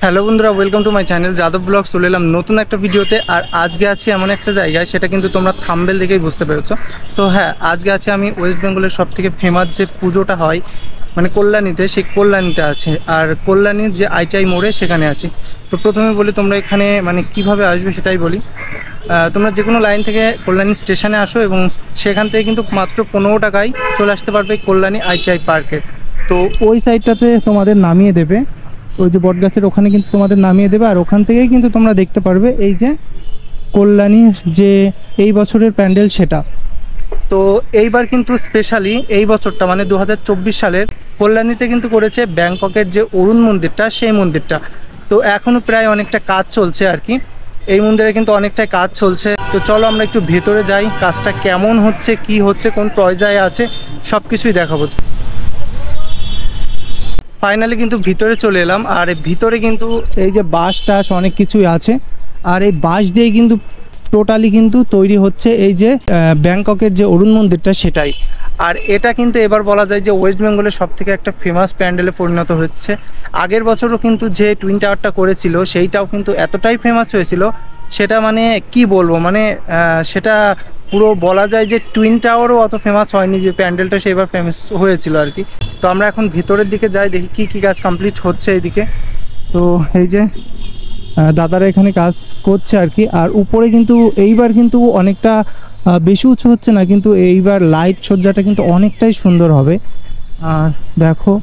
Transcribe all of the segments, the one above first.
Hello বন্ধুরা, welcome to my channel Yadav blog. চলে এলাম নতুন একটা ভিডিওতে। আর আজকে আছি এমন একটা জায়গায়, সেটা কিন্তু তোমরা থাম্বনেল দেখেই বুঝতে পেরেছো। তো হ্যাঁ, আজকে আছি আমি ওয়েস্ট বেঙ্গলের সব থেকে ফেমাস যে পুজোটা হয় মানে কল্যাণীতে, সেই কল্যাণীতে আছে। আর কল্যাণীর যে আইটিআই মোড়ে সেখানে আছি। তো প্রথমে বলি তোমরা এখানে মানে কিভাবে আসবে সেটাই বলি। তোমরা যে কোনো লাইন থেকে কল্যাণী স্টেশনে আসো এবং সেখান থেকে কিন্তু মাত্র 15 টাকায় চলে আসতে পারবে কল্যাণী আইটিআই পার্কে। তো ওই সাইডটাতে তোমাদের নামিয়ে দেবে, ওই যে বটগাছের ওখানে কিন্তু তোমাদের নামিয়ে দেবে। আর ওখান থেকেই কিন্তু তোমরা দেখতে পারবে এই যে কল্যাণীর যে এই বছরের প্যান্ডেল সেটা। তো এইবার কিন্তু স্পেশালি এই বছরটা মানে 2024 সালের কল্যাণীতে কিন্তু করেছে ব্যাংককের যে অরুণ মন্দিরটা, সেই মন্দিরটা। তো এখনও প্রায় অনেকটা কাজ চলছে আর কি, এই মন্দিরে কিন্তু অনেকটাই কাজ চলছে। তো চলো আমরা একটু ভেতরে যাই, কাজটা কেমন হচ্ছে, কি হচ্ছে, কোন পর্যায়ে আছে, সব কিছুই দেখাবো। ফাইনালি কিন্তু ভিতরে চলে এলাম। আর ভিতরে কিন্তু এই যে বাঁশ টাস অনেক কিছুই আছে। আর এই বাঁশ দিয়ে কিন্তু টোটালি কিন্তু তৈরি হচ্ছে এই যে ব্যাংককের যে অরুণ মন্দিরটা সেটাই। আর এটা কিন্তু এবার বলা যায় যে ওয়েস্ট বেঙ্গলের সব থেকে একটা ফেমাস প্যান্ডেলে পরিণত হচ্ছে। আগের বছরও কিন্তু যে টুইন টাওয়ারটা করেছিল সেইটাও কিন্তু এতটাই ফেমাস হয়েছিল, সেটা মানে কি বলবো, মানে সেটা পুরো বলা যায় যে টুইন টাওয়ারও অত ফেমাস হয়নি যে প্যান্ডেলটা সেবার ফেমাস হয়েছিল আর কি। তো আমরা এখন ভিতরের দিকে যাই, দেখি কি কি কাজ কমপ্লিট হচ্ছে এইদিকে। তো এই যে দাদারা এখানে কাজ করছে আর কি। আর উপরে কিন্তু এইবার কিন্তু অনেকটা বেশি উঁচু হচ্ছে না, কিন্তু এইবার লাইট সজ্জাটা কিন্তু অনেকটাই সুন্দর হবে। আর দেখো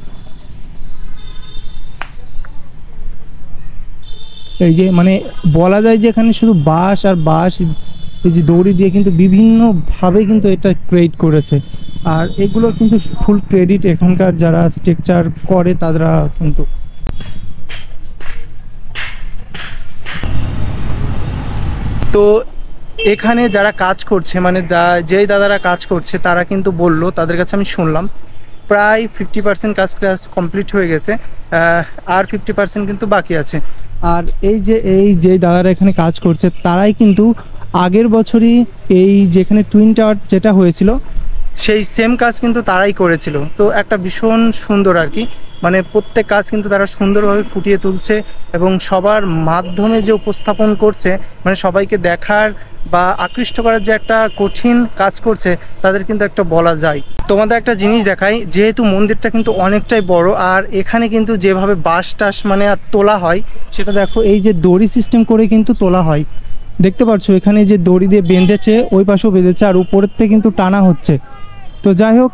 এই যে মানে বলা যায় যে এখানে শুধু বাঁশ আর বাঁশ, এই যে দড়ি দিয়ে কিন্তু বিভিন্নভাবে কিন্তু এটা ক্রিয়েট করেছে। আর এগুলো কিন্তু ফুল ক্রেডিট এখানকার যারা স্ট্রাকচার করে তারা কিন্তু। তো এখানে যারা কাজ করছে মানে যেই দাদারা কাজ করছে তারা কিন্তু বললো, তাদের কাছে আমি শুনলাম প্রায় 50% কাজ কমপ্লিট হয়ে গেছে, আর 50% কিন্তু বাকি আছে। আর এই যে দাদারা এখানে কাজ করছে তারাই কিন্তু আগের বছরই এই যেখানে টুইন টাওয়ার যেটা হয়েছিল সেই সেম কাজ কিন্তু তারাই করেছিল। তো একটা ভীষণ সুন্দর আর কি, মানে প্রত্যেক কাজ কিন্তু তারা সুন্দরভাবে ফুটিয়ে তুলছে এবং সবার মাধ্যমে যে উপস্থাপন করছে, মানে সবাইকে দেখার বা আকৃষ্ট করার যে একটা কঠিন কাজ করছে তাদের কিন্তু একটা বলা যায়। তোমাদের একটা জিনিস দেখাই, যেহেতু মন্দিরটা কিন্তু অনেকটাই বড়, আর এখানে কিন্তু যেভাবে বাঁশ টাস মানে তোলা হয় সেটা দেখো, এই যে দড়ি সিস্টেম করে কিন্তু তোলা হয়, দেখতে পাচ্ছ এখানে যে দড়ি দিয়ে বেঁধেছে, ওই পাশেও বেঁধেছে, আর উপরের থেকে কিন্তু টানা হচ্ছে। তো যাই হোক,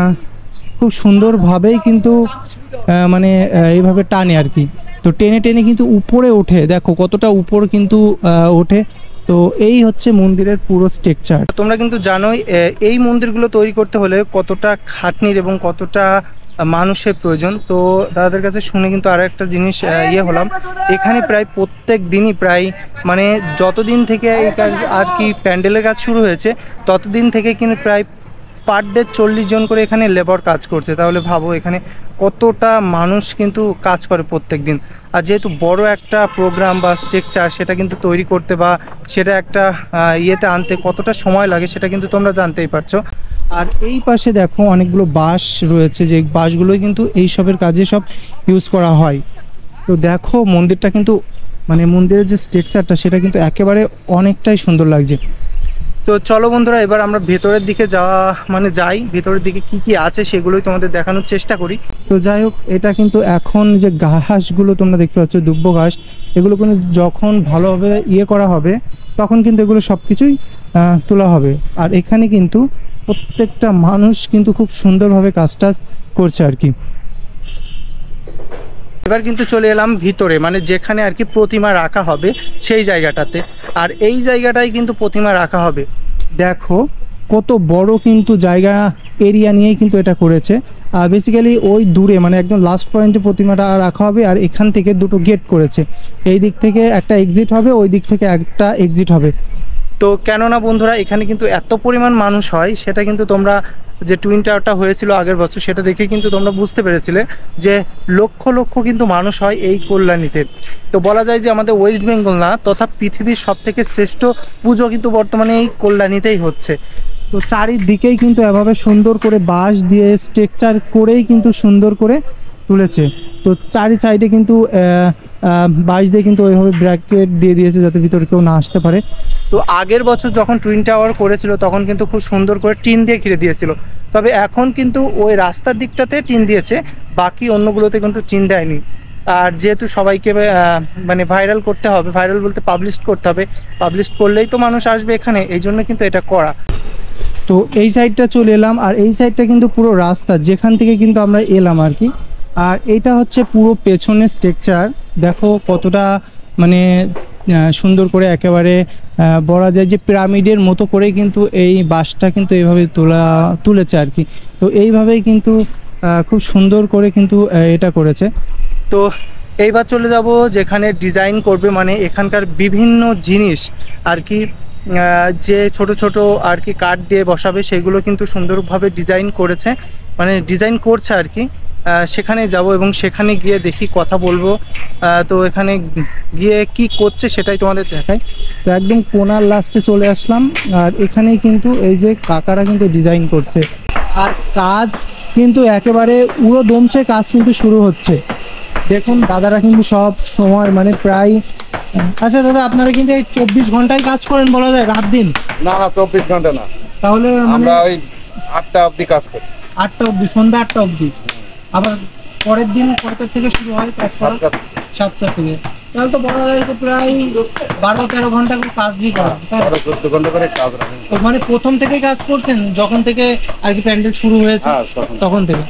খুব সুন্দরভাবেই কিন্তু মানে এইভাবে টানে আর কি। তো টেনে টেনে কিন্তু উপরে ওঠে, দেখো কতটা উপর কিন্তু ওঠে। তো এই হচ্ছে মন্দিরের পুরো স্ট্রাকচার। তোমরা কিন্তু জানোই এই মন্দিরগুলো তৈরি করতে হলে কতটা খাটনির এবং কতটা মানুষের প্রয়োজন। তো দাদাদের কাছে শুনে কিন্তু আরও একটা জিনিস হলাম, এখানে প্রায় প্রত্যেক দিনই প্রায় মানে যতদিন থেকে আর কি প্যান্ডেলের কাজ শুরু হয়েছে ততদিন থেকে কিন্তু প্রায় পার ডে 40 জন করে এখানে লেবার কাজ করছে। তাহলে ভাবো এখানে কতটা মানুষ কিন্তু কাজ করে প্রত্যেক দিন। আর যেহেতু বড় একটা প্রোগ্রাম বা স্ট্রাকচার সেটা কিন্তু তৈরি করতে বা সেটা একটা ইয়েতে আনতে কতটা সময় লাগে সেটা কিন্তু তোমরা জানতেই পারছো। আর এই পাশে দেখো অনেকগুলো বাঁশ রয়েছে, যে বাঁশগুলোই কিন্তু এইসবের কাজে সব ইউজ করা হয়। তো দেখো মন্দিরটা কিন্তু মানে মন্দিরের যে স্ট্রাকচারটা সেটা কিন্তু একেবারে অনেকটাই সুন্দর লাগছে। তো চলো বন্ধুরা, এবার আমরা ভেতরের দিকে যাই, ভেতরের দিকে কি কি আছে সেগুলোই তোমাদের দেখানোর চেষ্টা করি। তো যাই হোক, এটা কিন্তু এখন যে ঘাসগুলো তোমরা দেখতে পাচ্ছ, দুব্ব ঘাস, এগুলো কিন্তু যখন ভালোভাবে করা হবে তখন কিন্তু এগুলো সব কিছুই তোলা হবে। আর এখানে কিন্তু প্রত্যেকটা মানুষ কিন্তু খুব সুন্দরভাবে কাজটা করছে আর কি। এবার কিন্তু চলে এলাম ভিতরে, মানে যেখানে আর কি প্রতিমা রাখা হবে সেই জায়গাটাতে। আর এই জায়গাটাই কিন্তু প্রতিমা রাখা হবে, দেখো কত বড় কিন্তু জায়গা এরিয়া নিয়েই কিন্তু এটা করেছে। আর বেসিক্যালি ওই দূরে মানে একদম লাস্ট পয়েন্টে প্রতিমাটা রাখা হবে। আর এখান থেকে দুটো গেট করেছে, এই দিক থেকে একটা এক্সিট হবে, ওই দিক থেকে একটা এক্সিট হবে। তো কেননা বন্ধুরা এখানে কিন্তু এত পরিমাণ মানুষ হয়, সেটা কিন্তু তোমরা যে টুইন টাওয়ারটা হয়েছিল আগের বছর সেটা দেখে কিন্তু তোমরা বুঝতে পেরেছিলে যে লক্ষ লক্ষ কিন্তু মানুষ হয় এই কল্যাণীতে। তো বলা যায় যে আমাদের ওয়েস্ট বেঙ্গল না তথা পৃথিবীর সবথেকে শ্রেষ্ঠ পুজো কিন্তু বর্তমানে এই কল্যাণীতেই হচ্ছে। তো চারিদিকেই কিন্তু এভাবে সুন্দর করে বাঁশ দিয়ে স্ট্রাকচার করেই কিন্তু সুন্দর করে তুলেছে। তো চারি সাইডে কিন্তু বাঁশ দিয়ে কিন্তু ওইভাবে ব্র্যাকেট দিয়ে দিয়েছে যাতে ভিতরে কেউ না আসতে পারে। তো আগের বছর যখন টুইন টাওয়ার করেছিল তখন কিন্তু খুব সুন্দর করে টিন দিয়ে ঘিরে দিয়েছিল, তবে এখন কিন্তু ওই রাস্তার দিকটাতে টিন দিয়েছে, বাকি অন্যগুলোতে কিন্তু টিন দেয়নি। আর যেহেতু সবাইকে মানে ভাইরাল করতে হবে, ভাইরাল বলতে পাবলিশ করতে হবে, পাবলিশ করলেই তো মানুষ আসবে এখানে, এই জন্য কিন্তু এটা করা। তো এই সাইডটা চলে এলাম, আর এই সাইডটা কিন্তু পুরো রাস্তা যেখান থেকে কিন্তু আমরা এলাম আর কি। আর এইটা হচ্ছে পুরো পেছনের স্ট্রাকচার, দেখো কতটা মানে সুন্দর করে একেবারে বলা যায় যে পিরামিডের মতো করে কিন্তু এই বাঁশটা কিন্তু এইভাবে তুলেছে আর কি। তো এইভাবেই কিন্তু খুব সুন্দর করে কিন্তু এটা করেছে। তো এইবার চলে যাব যেখানে ডিজাইন করবে, মানে এখানকার বিভিন্ন জিনিস আর কি, যে ছোট ছোট আর কি কাঠ দিয়ে বসাবে সেগুলো কিন্তু সুন্দরভাবে ডিজাইন করেছে, মানে ডিজাইন করছে আর কি। সেখানে যাব এবং সেখানে গিয়ে দেখি, কথা বলবো। তো এখানে গিয়ে কি করছে সেটাই তোমাদের দেখাই। তো একদম কোনার লাস্টে চলে আসলাম, আর এখানেই কিন্তু এই যে কাকারা কিন্তু ডিজাইন করছে, আর কাজ কিন্তু একেবারে উড়ো দমছে, কাজ কিন্তু শুরু হচ্ছে। দেখুন দাদারা কিন্তু সব সময় মানে প্রায়, আচ্ছা দাদা আপনারা কিন্তু এই 24 ঘন্টায় কাজ করেন বলা যায়, রাত দিন? না না 24 ঘন্টা না, তাহলে আমরা ওই 8টা অবধি কাজ করি। 8টা অবধি, সন্ধ্যা 8টা অবধি। আবার পরের দিন কয়টা থেকে শুরু হয় কাজ করা? 7টা থেকে। তাহলে তো বলা যায় তো প্রায় 12-13 ঘন্টা করে কাজ দিয়ে করা, 14 ঘন্টা করে কাজ রাখেন। তো মানে প্রথম থেকে কাজ করছেন যখন থেকে আর কি প্যান্ডেল শুরু হয়েছে? তখন থেকে।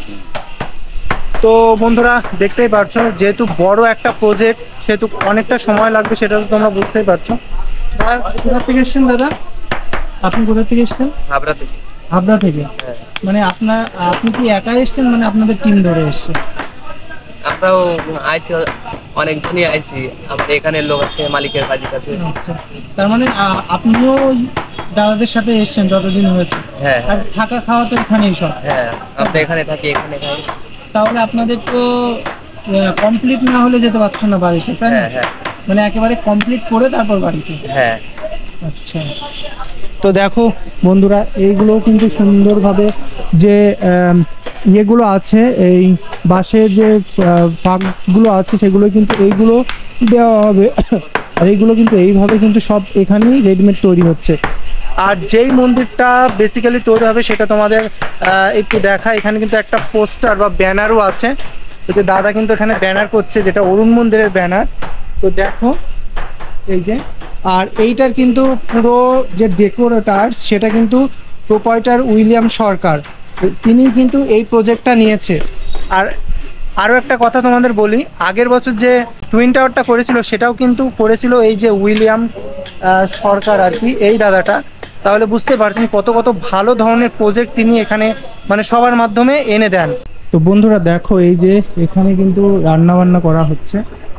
তো বন্ধুরা দেখতেই পারছো, যেহেতু বড় একটা প্রজেক্ট সেহেতু অনেকটা সময় লাগবে, সেটা তো তোমরা বুঝতেই পারছো। দাদা কোথা থেকে এসছেন? দাদা আপনি কোথা থেকে এসছেন? হাবড়া থেকে। হাবড়া থেকে? মানে আপনি কি একা এসছেন, মানে আপনাদের টিম ধরে এসছে? আমরাও আইছি, অনেকজনই আইছি, আমাদের এখানে লোক আছে, মালিকের বাড়ির কাছে। আচ্ছা, তার মানে আপনিও দাদাদের সাথে এসছেন যতদিন হয়েছে? হ্যাঁ। আর থাকা খাওয়া তো এখানেই সব? হ্যাঁ, আমরা এখানে থাকি, এখানে খাই। তাহলে আপনাদের তো কমপ্লিট না হলে যেতে পারছো না বাড়িতে, তাই না? হ্যাঁ। মানে একেবারে কমপ্লিট করে তারপর বাড়িতে? হ্যাঁ। আচ্ছা, তো দেখো বন্ধুরা এইগুলো কিন্তু সুন্দরভাবে যে ইয়েগুলো আছে, এই বাঁশের যে ফাঁকগুলো আছে সেগুলো কিন্তু এইগুলো দেওয়া হবে, আর এইগুলো কিন্তু এইভাবে কিন্তু সব এখানেই রেডিমেড তৈরি হচ্ছে। আর যেই মন্দিরটা বেসিক্যালি তৈরি হবে সেটা তোমাদের একটু দেখা, এখানে কিন্তু একটা পোস্টার বা ব্যানারও আছে, তো দাদা কিন্তু এখানে ব্যানার করছে, যেটা অরুণ মন্দিরের ব্যানার। তো দেখো এই যে, আর এইটার কিন্তু পুরো যে ডেকোরেটর সেটা কিন্তু প্রোপাইটার উইলিয়াম সরকার, তিনি কিন্তু এই প্রজেক্টটা নিয়েছে। আর আরও একটা কথা তোমাদের বলি, আগের বছর যে টুইন টাওয়ারটা করেছিল সেটাও কিন্তু করেছিল এই যে উইলিয়াম সরকার আর কি, এই দাদাটা। তাহলে বুঝতে পারছেন কত কত ভালো ধরনের প্রজেক্ট তিনি এখানে মানে সবার মাধ্যমে এনে দেন। তো বন্ধুরা দেখো এই যে এখানে কিন্তু রান্না বান্না করা হচ্ছে,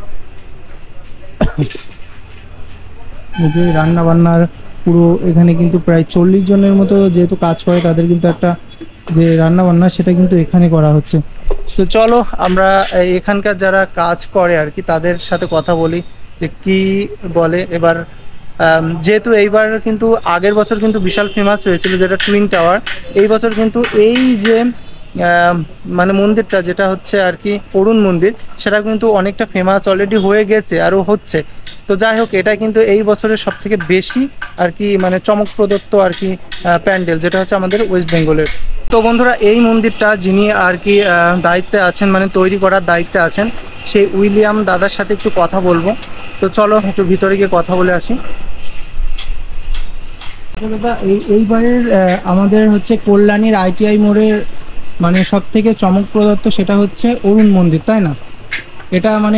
এই যে রান্না বান্নার পুরো এখানে কিন্তু প্রায় 40 জনের মতো যেহেতু কাজ করে, তাদের কিন্তু একটা যে রান্না বান্না সেটা কিন্তু এখানে করা হচ্ছে। তো চলো আমরা এখানকার যারা কাজ করে আর কি তাদের সাথে কথা বলি যে কি বলে। এবার যেহেতু এইবার কিন্তু আগের বছর কিন্তু বিশাল ফেমাস হয়েছিল যেটা টুইন টাওয়ার, এই বছর কিন্তু এই যে মানে মন্দিরটা যেটা হচ্ছে আর কি অরুণ মন্দির, সেটা কিন্তু অনেকটা ফেমাস অলরেডি হয়ে গেছে, আরও হচ্ছে। তো যাই হোক, এটা কিন্তু এই বছরের সব থেকে বেশি আর কি মানে চমক প্রদত্ত আর কি প্যান্ডেল, যেটা হচ্ছে আমাদের ওয়েস্ট বেঙ্গলের। তো বন্ধুরা এই মন্দিরটা যিনি আর কি দায়িত্বে আছেন, মানে তৈরি করার দায়িত্বে আছেন, সেই উইলিয়াম দাদার সাথে একটু কথা বলবো। তো চলো একটু ভিতরে গিয়ে কথা বলে আসি। দাদা এইবারের আমাদের হচ্ছে কল্যাণীর ITI মোড়ের মানে সব থেকে চমক প্রদত্ত সেটা হচ্ছে অরুণ মন্দির, তাই না? এটা মানে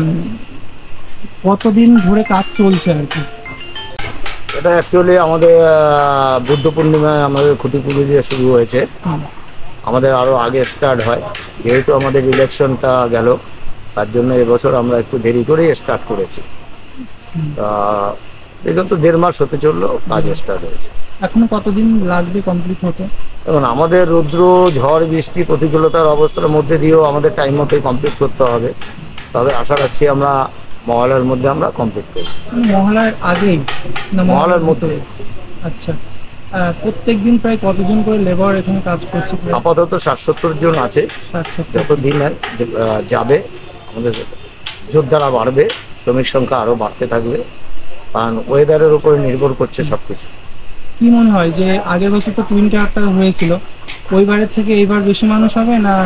কতদিন ধরে কাজ চলছে আর কি? এটা অ্যাকচুয়ালি আমাদের বুদ্ধ পূর্ণিমায় আমাদের খুঁটি পুজো দিয়ে শুরু হয়েছে, আমাদের আরও আগে স্টার্ট হয়। যেহেতু আমাদের ইলেকশনটা গেল তার জন্য এবছর আমরা একটু দেরি করেই স্টার্ট করেছি। তা এখন তো 1.5 মাস হতে চললো, কাজ স্টার্ট হয়েছে। এখনো কতদিন লাগবে কমপ্লিট হতে? এবং আমাদের রৌদ্র ঝড় বৃষ্টি প্রতিকূলতার অবস্থার মধ্যে দিয়েও আমাদের টাইম মতোই কমপ্লিট করতে হবে। তবে আশা রাখছি আমরা মহলার মধ্যে আমরা কমপ্লিট করব। মহলার আগেই না মহলার মধ্যে? আচ্ছা, প্রত্যেক দিন প্রায় কতজন করে লেবার এখানে কাজ করছে? আপাতত 60-70 জন আছে, যত দিন যাবে আমাদের যোদ্ধারা বাড়বে, শ্রমিক সংখ্যা আরও বাড়তে থাকবে, কারণ ওয়েদারের উপরে নির্ভর করছে সব কিছু। কি মনে হয় যে আগের বছর তো টুইন টাওয়ারটা হয়েছিল, ওইবারের থেকে এইবার বেশি মানুষ হবে না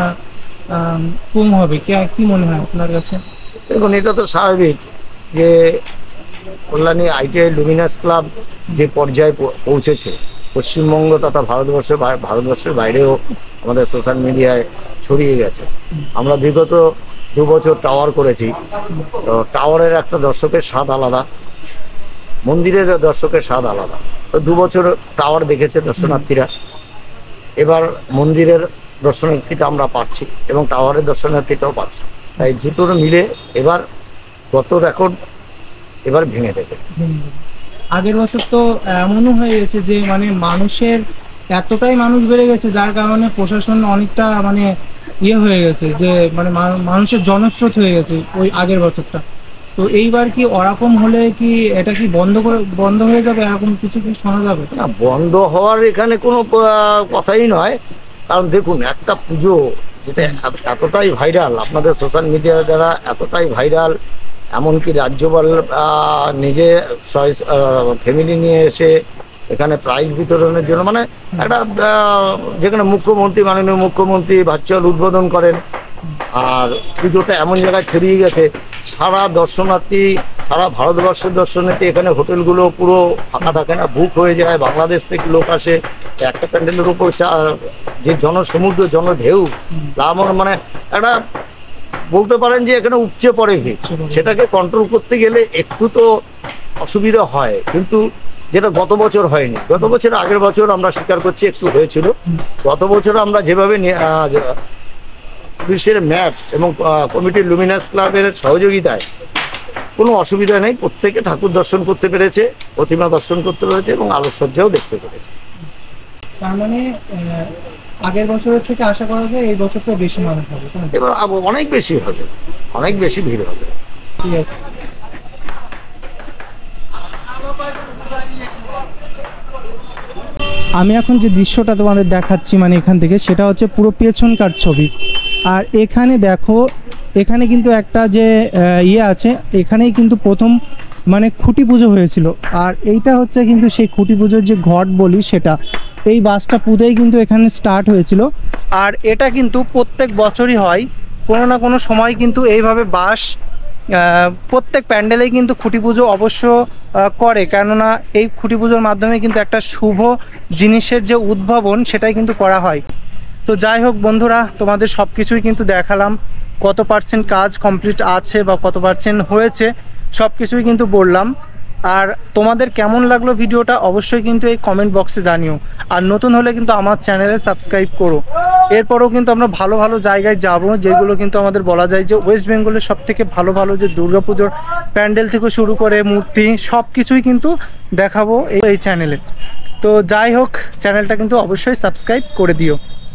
কম হবে, কি মনে হয় আপনার কাছে? দেখুন, এটা তো স্বাভাবিক যে কল্যাণী ITI লুমিনাস ক্লাব যে পর্যায়ে পৌঁছেছে, পশ্চিমবঙ্গ তথা ভারতবর্ষের বাইরেও আমাদের সোশ্যাল মিডিয়ায় ছড়িয়ে গেছে। আমরা বিগত 2 বছর টাওয়ার করেছি, তো টাওয়ারের একটা দর্শকের স্বাদ আলাদা, মন্দিরের দর্শকের স্বাদ আলাদা। তো 2 বছর টাওয়ার দেখেছে দর্শনার্থীরা, এবার মন্দিরের দর্শনার্থীটা আমরা পাচ্ছি এবং টাওয়ারের দর্শনার্থীটাও পাচ্ছি। তাই দুটোর মিলে এবার গত রেকর্ড এবার ভেঙে দেবে। আগের বছর তো এমনও হয়ে গেছে যে মানে মানুষের এতটাই মানুষ বেড়ে গেছে যার কারণে প্রশাসন অনেকটা মানে হয়ে গেছে, যে মানে মানুষের জনস্রোত হয়ে গেছে ওই আগের বছরটা। তো এইবার কি ওরকম হলে কি এটা কি বন্ধ হয়ে যাবে, এরকম কিছু কি শোনা যাবে? না, বন্ধ হওয়ার এখানে কোনো কথাই নয়। কারণ দেখুন, একটা পুজো যেটা এতটাই ভাইরাল, আপনাদের সোশ্যাল মিডিয়া দ্বারা এতটাই ভাইরাল, এমনকি রাজ্যপাল নিজে ফ্যামিলি নিয়ে এসে এখানে প্রাইজ বিতরণের জন্য, মানে একটা যেখানে মাননীয় মুখ্যমন্ত্রী ভার্চুয়াল উদ্বোধন করেন, আর পুজোটা এমন জায়গায় ছড়িয়ে গেছে, সারা দর্শনার্থী, সারা ভারতবর্ষের দর্শনার্থী, এখানে হোটেলগুলো পুরো ফাঁকা থাকে না, বুক হয়ে যায়। বাংলাদেশ থেকে লোক আসে, একটা প্যান্ডেলের উপর যে জনসমুদ্র, জনঢেউ, মানে একটা বলতে পারেন যে এখানে উপচে পড়ে ভিড়। সেটাকে কন্ট্রোল করতে গেলে একটু তো অসুবিধা হয়, কিন্তু যেটা গত বছর হয়নি। গত বছর, আগের বছর আমরা স্বীকার করছি একটু হয়েছিল। গত বছর আমরা যেভাবে পুলিশের ম্যাপ এবং কমিটির লুমিনাস ক্লাবের সহযোগিতায় কোনো অসুবিধা নেই, প্রত্যেকে ঠাকুর দর্শন করতে পেরেছে, প্রতিমা দর্শন করতে পেরেছে এবং আলোকসজ্জাও দেখতে পেরেছে। তার মানে আগের বছরের থেকে আশা করা যায় এই বছরটা বেশি মানুষ হবে, এবার অনেক বেশি হবে, অনেক বেশি ভিড় হবে। ঠিক আছে। আমি এখন যে দৃশ্যটা তোমাদের দেখাচ্ছি মানে এখান থেকে, সেটা হচ্ছে পুরো পেছনকার ছবি। আর এখানে দেখো, এখানে কিন্তু একটা যে আছে, এখানেই কিন্তু প্রথম মানে খুঁটি পুজো হয়েছিল। আর এইটা হচ্ছে কিন্তু সেই খুঁটি পুজোর যে ঘট বলি, সেটা এই বাসটা পুঁতেই কিন্তু এখানে স্টার্ট হয়েছিল। আর এটা কিন্তু প্রত্যেক বছরই হয়, কোনো না কোনো সময় কিন্তু এইভাবে বাস প্রত্যেক প্যান্ডেলেই কিন্তু খুঁটি পুজো অবশ্য করে, কেননা এই খুঁটি পুজোর মাধ্যমে কিন্তু একটা শুভ জিনিসের যে উদ্ভাবন, সেটাই কিন্তু করা হয়। তো যাই হোক বন্ধুরা, তোমাদের সব কিছুই কিন্তু দেখালাম, কত পার্সেন্ট কাজ কমপ্লিট আছে বা কত পার্সেন্ট হয়েছে, সব কিছুই কিন্তু বললাম। আর তোমাদের কেমন লাগলো ভিডিওটা অবশ্যই কিন্তু এই কমেন্ট বক্সে জানিও। আর নতুন হলে কিন্তু আমার চ্যানেলে সাবস্ক্রাইব করো। এরপরেও কিন্তু আমরা ভালো ভালো জায়গায় যাব, যেগুলো কিন্তু আমাদের বলা যায় যে ওয়েস্ট বেঙ্গলের সবথেকে ভালো ভালো যে দুর্গাপুজোর প্যান্ডেল থেকে শুরু করে মূর্তি, সব কিছুই কিন্তু দেখাবো এই চ্যানেলে। তো যাই হোক, চ্যানেলটা কিন্তু অবশ্যই সাবস্ক্রাইব করে দিও।